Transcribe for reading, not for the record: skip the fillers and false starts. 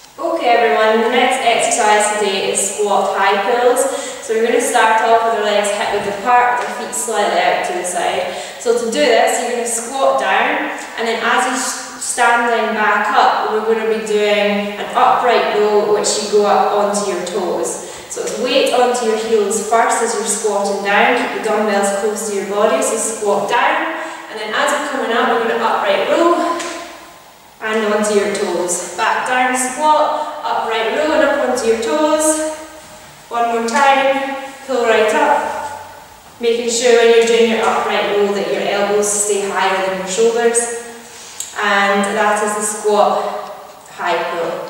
Okay everyone, the next exercise today is squat high pulls. So we're going to start off with our legs hip width apart, with our feet slightly out to the side. So to do this, you're going to squat down, and then as you stand then back up, we're going to be doing an upright row which you go up onto your toes. So it's weight onto your heels first as you're squatting down, keep the dumbbells close to your body, so squat down, and then as you're coming up, we're going to upright row and onto your toes. Back down, squat, upright row and up onto your toes. One more time, pull right up, making sure when you're doing your upright row that your elbows stay higher than your shoulders. And that is the squat high pull.